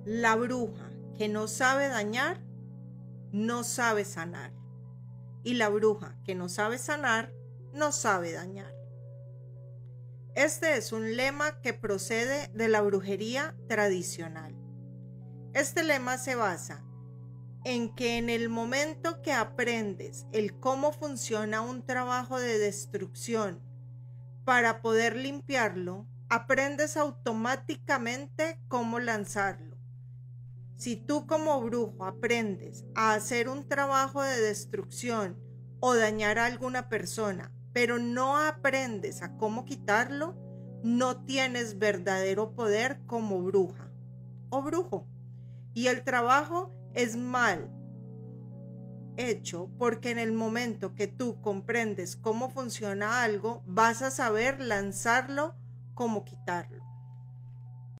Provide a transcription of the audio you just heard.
La bruja que no sabe dañar, no sabe sanar. Y la bruja que no sabe sanar, no sabe dañar. Este es un lema que procede de la brujería tradicional. Este lema se basa en que en el momento que aprendes el cómo funciona un trabajo de destrucción para poder limpiarlo, aprendes automáticamente cómo lanzarlo. Si tú como brujo aprendes a hacer un trabajo de destrucción o dañar a alguna persona, pero no aprendes a cómo quitarlo, no tienes verdadero poder como bruja o brujo. Y el trabajo es mal hecho porque en el momento que tú comprendes cómo funciona algo, vas a saber lanzarlo, cómo quitarlo.